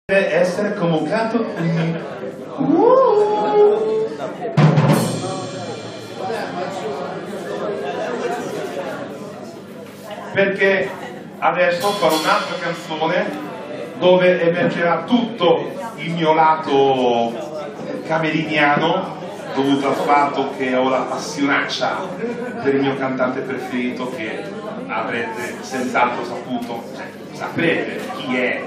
deve essere convocato perché adesso farò un'altra canzone dove emergerà tutto il mio lato cameriniano, dovuto al fatto che ho la passionaccia per il mio cantante preferito, che avrete senz'altro saputo, saprete chi è,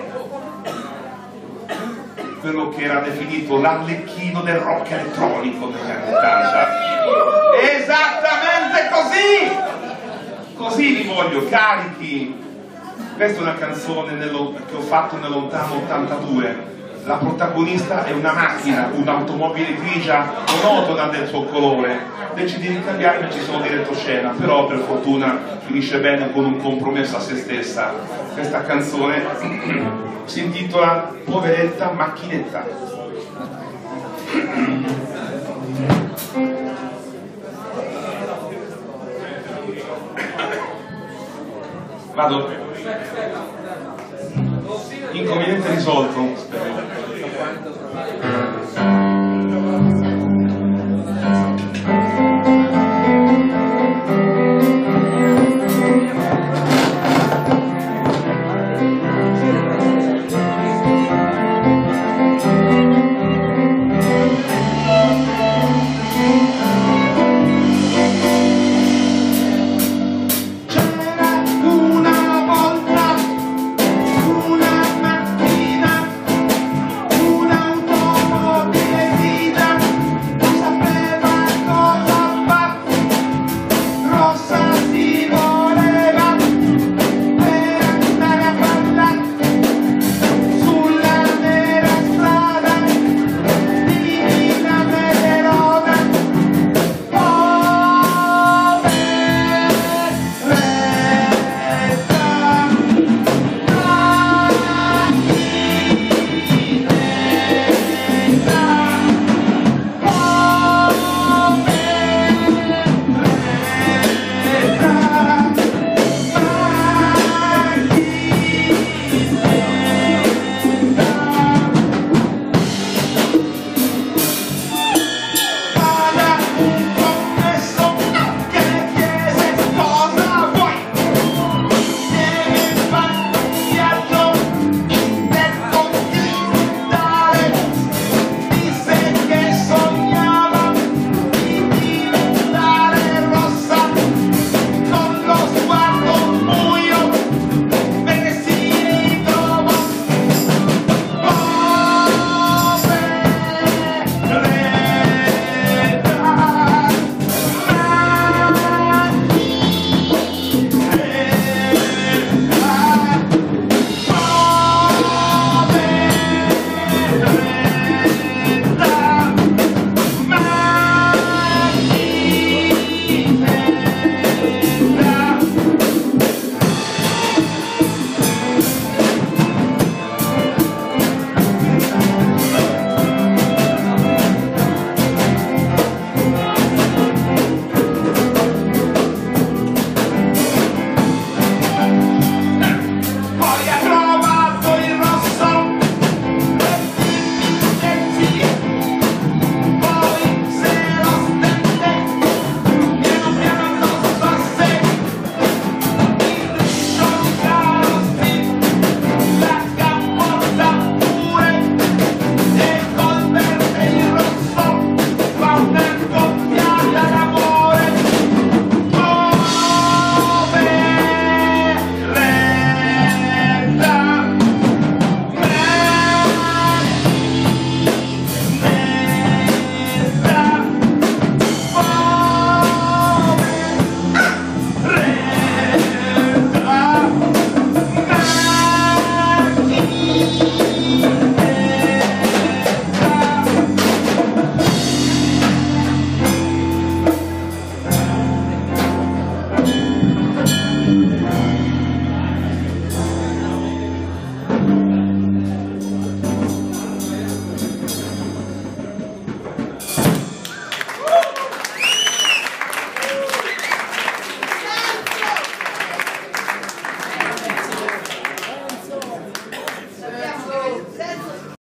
quello che era definito l'arlecchino del rock elettronico negli anni 80. Esattamente così! Così li voglio, carichi. Questa è una canzone che ho fatto nel lontano 82. La protagonista è una macchina, un'automobile grigia monotona del suo colore. Decidi di cambiare e ci sono di retroscena, però per fortuna finisce bene con un compromesso a se stessa. Questa canzone si intitola Poveretta macchinetta. Vado. Inconveniente risolto.